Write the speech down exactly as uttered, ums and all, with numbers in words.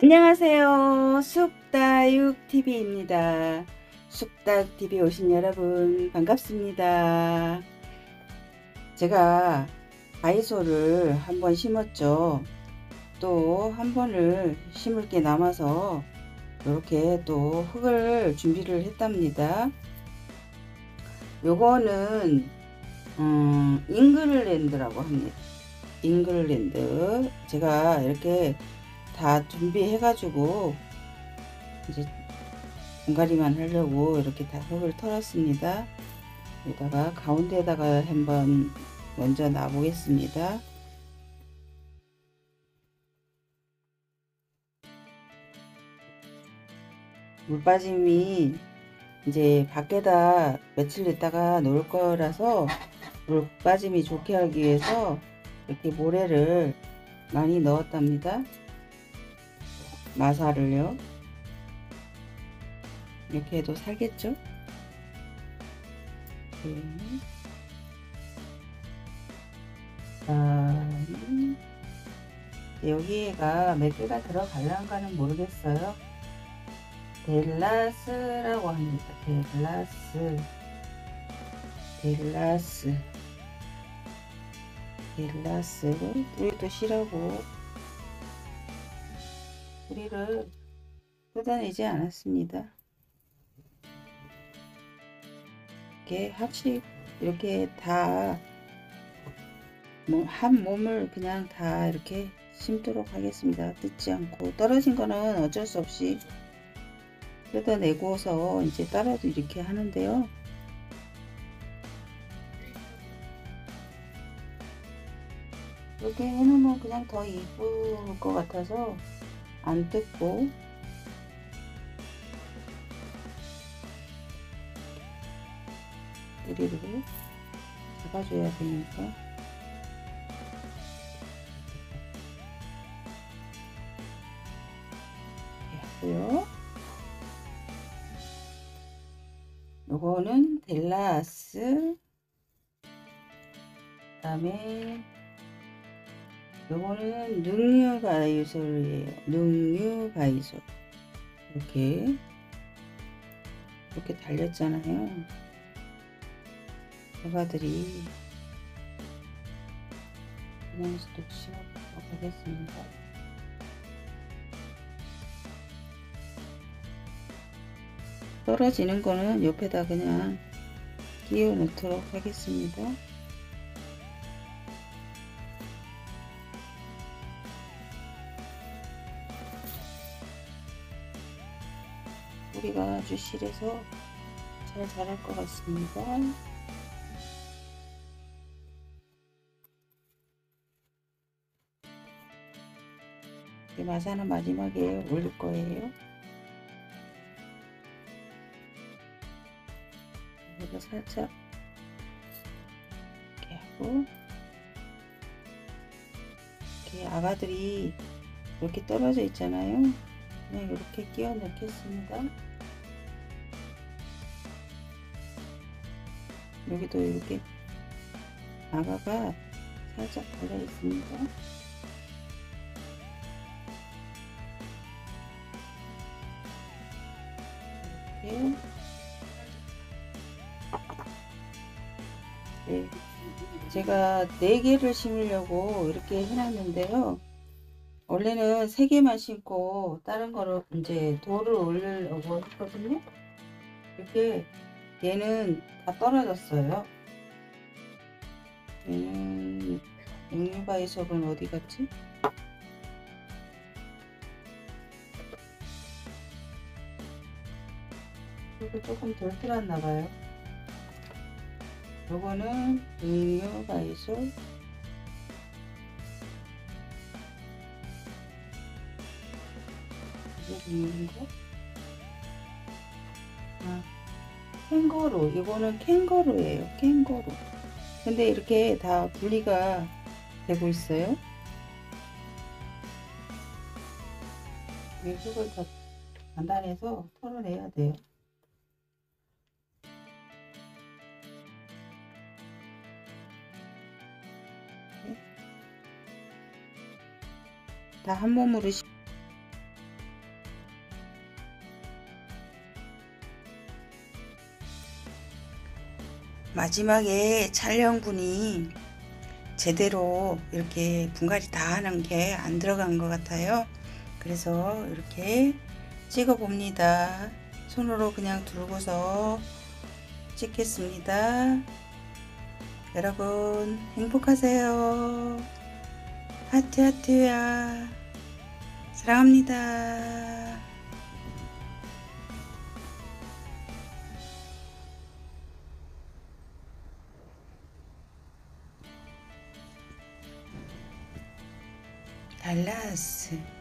안녕하세요. 쑥다육티비입니다. 쑥다육티비 오신 여러분 반갑습니다. 제가 바이소를 한번 심었죠. 또 한 번을 심을 게 남아서 이렇게 또 흙을 준비를 했답니다. 요거는 음, 잉글랜드라고 합니다. 잉글랜드. 제가 이렇게 다 준비해 가지고 이제 분갈이만 하려고 이렇게 다 흙을 털었습니다. 여기다가 가운데에다가 한번 먼저 놔 보겠습니다. 물 빠짐이 이제 밖에다 며칠 있다가 놓을 거라서 물 빠짐이 좋게 하기 위해서 이렇게 모래를 많이 넣었답니다. 마사를요. 이렇게 해도 살겠죠? 네. 아, 여기가 몇 개가 들어갈란가는 모르겠어요. 델라스라고 합니다. 델라스, 델라스, 델라스. 뿌리도 실하고 뿌리를 뜯어내지 않았습니다. 이렇게 합식 이렇게 다 한 몸을 그냥 다 이렇게 심도록 하겠습니다. 뜯지 않고. 떨어진 거는 어쩔 수 없이 뜯어내고서 이제 따라도 이렇게 하는데요. 이렇게 해놓으면 그냥 더 이쁠 것 같아서 안 뜯고 뿌리를 잡아줘야 되니까. 하고요. 요거는 델라스, 그 다음에 요거는 능유바이솔이에요. 능유바이솔. 이렇게 이렇게 달렸잖아요. 대가들이 그냥 또 씌워보도록 하겠습니다. 떨어지는 거는 옆에다 그냥 끼워 놓도록 하겠습니다. 뿌리가 아주 실해서 잘 자랄 것 같습니다. 마사는 마지막에 올릴 거예요. 이거 살짝 이렇게 하고, 이렇게 아가들이 이렇게 떨어져 있잖아요. 그냥 이렇게 끼워 넣겠습니다. 여기도 이렇게 아가가 살짝 달려 있습니다. 이렇게. 네, 제가 네 개를 심으려고 이렇게 해놨는데요. 원래는 세 개만 심고 다른 거를 이제 돌을 올리려고 했거든요. 이렇게 얘는 다 떨어졌어요. 얘는 육류바이솔은 어디 갔지? 이거 조금 덜 들었나봐요. 요거는 육류바이솔, 이거 아, 캥거루. 이거는 캥거루예요. 캥거루. 근데 이렇게 다 분리가 되고 있어요. 이 흙을 더 단단해서 털어내야 돼요. 다 한 몸으로 마지막에 촬영분이 제대로 이렇게 분갈이 다 하는 게 안 들어간 것 같아요. 그래서 이렇게 찍어 봅니다. 손으로 그냥 들고서 찍겠습니다. 여러분 행복하세요. 하트 하트야. 사랑합니다. 달라스